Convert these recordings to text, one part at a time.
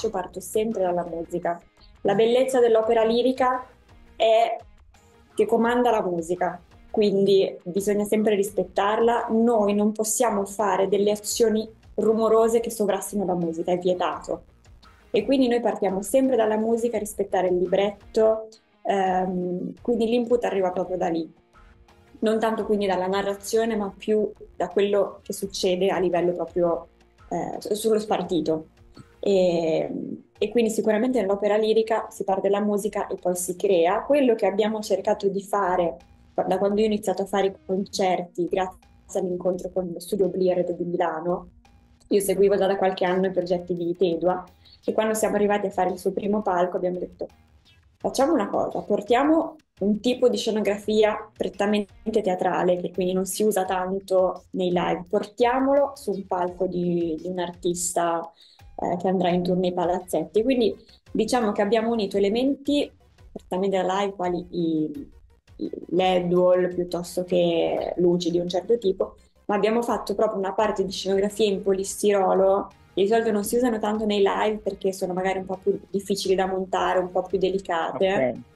faccio parto sempre dalla musica. La bellezza dell'opera lirica è che comanda la musica, quindi bisogna sempre rispettarla. Noi non possiamo fare delle azioni rumorose che sovrassino la musica, è vietato. E quindi noi partiamo sempre dalla musica, rispettare il libretto, quindi l'input arriva proprio da lì. Non tanto quindi dalla narrazione, ma più da quello che succede a livello proprio sullo spartito. E, e quindi sicuramente nell'opera lirica si parte dalla musica e poi si crea. Quello che abbiamo cercato di fare da quando io ho iniziato a fare i concerti, grazie all'incontro con lo studio Blired di Milano, io seguivo già da qualche anno i progetti di Tedua e quando siamo arrivati a fare il suo primo palco abbiamo detto facciamo una cosa, portiamo un tipo di scenografia prettamente teatrale, che quindi non si usa tanto nei live, portiamolo su un palco di un artista che andrà in tour nei palazzetti. Quindi diciamo che abbiamo unito elementi prettamente da live, quali i LED wall piuttosto che luci di un certo tipo, ma abbiamo fatto proprio una parte di scenografia in polistirolo che di solito non si usano tanto nei live perché sono magari un po' più difficili da montare, un po' più delicate. Ok.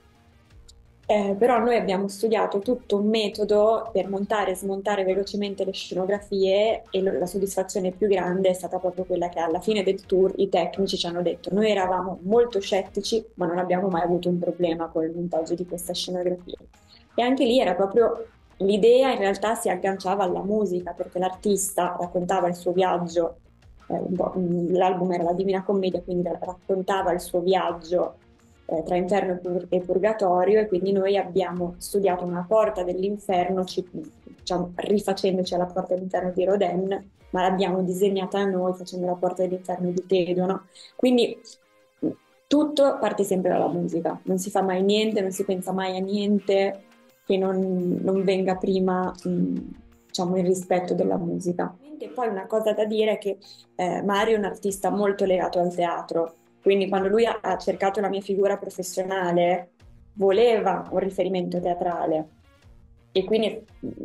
Però noi abbiamo studiato tutto un metodo per montare e smontare velocemente le scenografie e la soddisfazione più grande è stata proprio quella che alla fine del tour i tecnici ci hanno detto noi eravamo molto scettici ma non abbiamo mai avuto un problema con il montaggio di questa scenografia. E anche lì era proprio l'idea in realtà si agganciava alla musica perché l'artista raccontava il suo viaggio, l'album era la Divina Commedia, quindi raccontava il suo viaggio tra inferno e purgatorio e quindi noi abbiamo studiato una porta dell'inferno, diciamo, rifacendoci alla porta dell'inferno di Rodin, ma l'abbiamo disegnata noi facendo la porta dell'inferno di Tedeo, no? Quindi tutto parte sempre dalla musica, non si fa mai niente, non si pensa mai a niente che non venga prima, diciamo, il rispetto della musica. E poi una cosa da dire è che Mario è un artista molto legato al teatro, quindi quando lui ha cercato la mia figura professionale, voleva un riferimento teatrale e quindi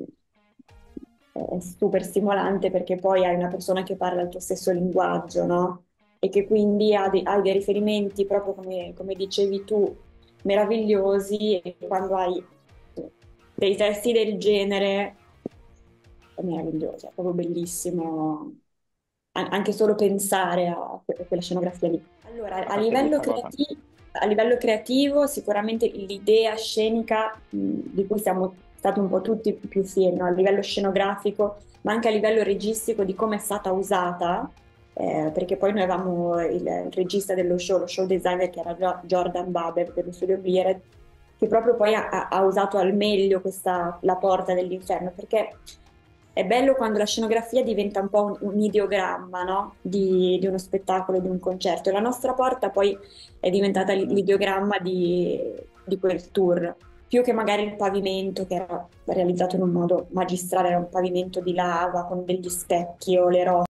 è super stimolante perché poi hai una persona che parla il tuo stesso linguaggio, no? E che quindi hai dei riferimenti proprio come dicevi tu, meravigliosi e quando hai dei testi del genere è meraviglioso, è proprio bellissimo anche solo pensare a quella scenografia lì. Allora, A parte questa cosa. a livello creativo, sicuramente l'idea scenica di cui siamo stati un po' tutti più fieri, no? A livello scenografico, ma anche a livello registico di come è stata usata, perché poi noi avevamo il regista dello show, lo show designer che era Jordan Baber dello studio Blired, che proprio poi ha usato al meglio la porta dell'inferno, perché è bello quando la scenografia diventa un po' un ideogramma, no? Di uno spettacolo, di un concerto. E la nostra porta poi è diventata l'ideogramma di quel tour, più che magari il pavimento che era realizzato in un modo magistrale, era un pavimento di lava con degli specchi o le rocce.